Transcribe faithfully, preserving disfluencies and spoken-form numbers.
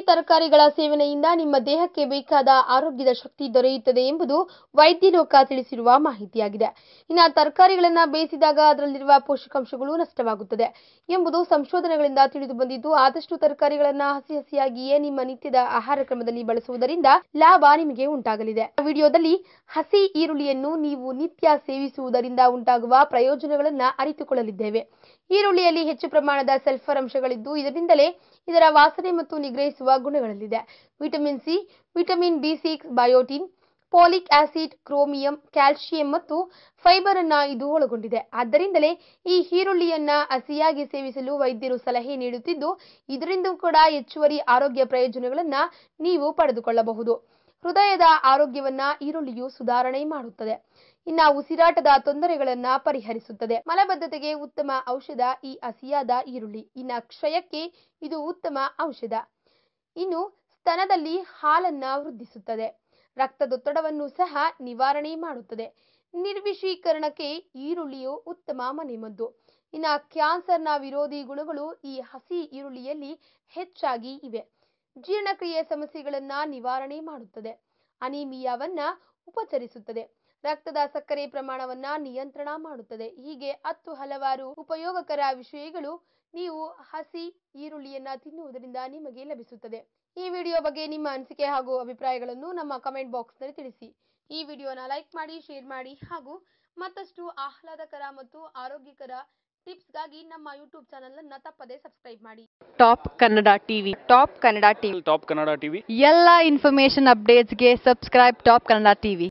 ತರಕಾರಿಗಳ ಸೇವನೆಯಿಂದ ನಿಮ್ಮ ದೇಹಕ್ಕೆ ಬೇಕಾದ ಆರೋಗ್ಯದ ಶಕ್ತಿ ದೊರೆಯುತ್ತದೆ ಎಂಬುದು ವೈದ್ಯ ಲೋಕ ತಿಳಿಸಿರುವ ಮಾಹಿತಿಯಾಗಿದೆ. ಇನ್ನು ತರಕಾರಿಗಳನ್ನು ಬೇಯಿಸಿದಾಗ ಅದರಲ್ಲಿರುವ ಪೋಷಕಾಂಶಗಳು ನಷ್ಟವಾಗುತ್ತದೆ ಎಂಬುದು ಸಂಶೋಧನೆಗಳಿಂದ ತಿಳಿದು ಬಂದಿದ್ದು, ಆದಷ್ಟು ತರಕಾರಿಗಳನ್ನು ಹಸಿ ಹಸಿಯಾಗಿಯೇ ನಿಮ್ಮ ನಿತ್ಯದ ಆಹಾರ ಕ್ರಮದಲ್ಲಿ ಬಳಸುವುದರಿಂದ ಲಾಭ ನಿಮಗೆ ಉಂಟಾಗಲಿದೆ. ವಿಡಿಯೋದಲ್ಲಿ ಹಸಿ ಈರುಳ್ಳಿಯನ್ನು ನೀವು ನಿತ್ಯ ಸೇವಿಸುವುದರಿಂದ ಉಂಟಾಗುವ ಪ್ರಯೋಜನಗಳನ್ನು ಅರಿತುಕೊಳ್ಳಲಿದ್ದೇವೆ. ಈರುಳ್ಳಿಯಲ್ಲಿ ಹೆಚ್ಚು ಪ್ರಮಾಣದ ಸಲ್ಫರ್ ಅಂಶಗಳಿದ್ದು, ಇದರಿಂದಲೇ ಇದರ ವಾಸನೆ ಮತ್ತು ನಿಗ್ರಹಿಸುವ ಗುಣಗಳಲ್ಲಿದೆ. Vitamin C, vitamin B six, biotin, folic acid, chromium, calcium ಮತ್ತು ಫೈಬರ್ ಅನ್ನ ಇದು ಒಳಗೊಂಡಿದೆ. ಆದ್ದರಿಂದಲೇ ಈ ಈರುಳ್ಳಿಯನ್ನ ಹಸಿಯಾಗಿ ಸೇವಿಸಲು ವೈದ್ಯರು ಸಲಹೆ ನೀಡುತ್ತಿದ್ದು, ಇದರಿಂದ ಕೂಡ ಹೆಚ್ಚುವರಿ ಆರೋಗ್ಯ ಪ್ರಯೋಜನಗಳನ್ನ ನೀವು ಪಡೆದುಕೊಳ್ಳಬಹುದು. ಹೃದಯದ ಆರೋಗ್ಯವನ್ನ ಈರುಳ್ಳಿಯು ಸುಧಾರಣೆ ಮಾಡುತ್ತದೆ. ಇನ್ನ ಉಸಿರಾಟದ ತೊಂದರೆಗಳನ್ನ ಪರಿಹರಿಸುತ್ತದೆ. ಮಲಬದ್ಧತೆಗೆ ಉತ್ತಮ ಔಷಧ ಈ ಹಸಿಯಾದ ಈರುಳ್ಳಿ. ಇನ್ನ ಕ್ಷಯಕ್ಕೆ ಇದು ಉತ್ತಮ ಔಷಧ. ಇನ್ನು ಸ್ತನದಲ್ಲಿ ಹಾಲನ್ನ ವೃದ್ಧಿಸುತ್ತದೆ. ರಕ್ತದೊತ್ತಡವನ್ನು ಸಹ ನಿವಾರಣೆ ಮಾಡುತ್ತದೆ. ನಿರ್ವಿಷೀಕರಣಕ್ಕೆ ಈರುಳ್ಳಿಯು ಉತ್ತಮ ಮನೆಮದ್ದು. ಇನ್ನ ಕ್ಯಾನ್ಸರ್ನ ವಿರೋಧಿ ಗುಣಗಳು ಈ ಹಸಿ ಈರುಳ್ಳಿಯಲ್ಲಿ ಹೆಚ್ಚಾಗಿ ಇವೆ. ಜೀರ್ಣಕ್ರಿಯೆ ಸಮಸ್ಯೆಗಳನ್ನ ನಿವಾರಣೆ ಮಾಡುತ್ತದೆ. ಅನಿಮಿಯಾವನ್ನ ಉಪಚರಿಸುತ್ತದೆ. ರಕ್ತದ ಸಕ್ಕರೆ ಪ್ರಮಾಣವನ್ನ ನಿಯಂತ್ರಣ ಮಾಡುತ್ತದೆ. ಹೀಗೆ ಹತ್ತು ಹಲವಾರು ಉಪಯೋಗಕರ ವಿಷಯಗಳು ನೀವು ಹಸಿ ಈರುಳ್ಳಿಯನ್ನ ತಿನ್ನುವುದರಿಂದ ನಿಮಗೆ ಲಭಿಸುತ್ತದೆ. ಈ ವಿಡಿಯೋ ಬಗ್ಗೆ ನಿಮ್ಮ ಅನಿಸಿಕೆ ಹಾಗೂ ಅಭಿಪ್ರಾಯಗಳನ್ನು ನಮ್ಮ ಕಮೆಂಟ್ ಬಾಕ್ಸ್ ನಲ್ಲಿ ತಿಳಿಸಿ. ಈ ವಿಡಿಯೋನ ಲೈಕ್ ಮಾಡಿ, ಶೇರ್ ಮಾಡಿ ಹಾಗೂ ಮತ್ತಷ್ಟು ಆಹ್ಲಾದಕರ ಮತ್ತು ಆರೋಗ್ಯಕರ ಟಿಪ್ಸ್ಗಾಗಿ ನಮ್ಮ ಯೂಟ್ಯೂಬ್ ಚಾನೆಲ್ ಅನ್ನು ತಪ್ಪದೇ ಸಬ್ಸ್ಕ್ರೈಬ್ ಮಾಡಿ. Top Kannada TV top Kannada TV top Kannada TV ಎಲ್ಲ ಇನ್ಫಾರ್ಮೇಶನ್ ಅಪ್ಡೇಟ್ಸ್ಗೆ ಸಬ್ಸ್ಕ್ರೈಬ್ ಟಾಪ್ ಕನ್ನಡ ಟಿವಿ.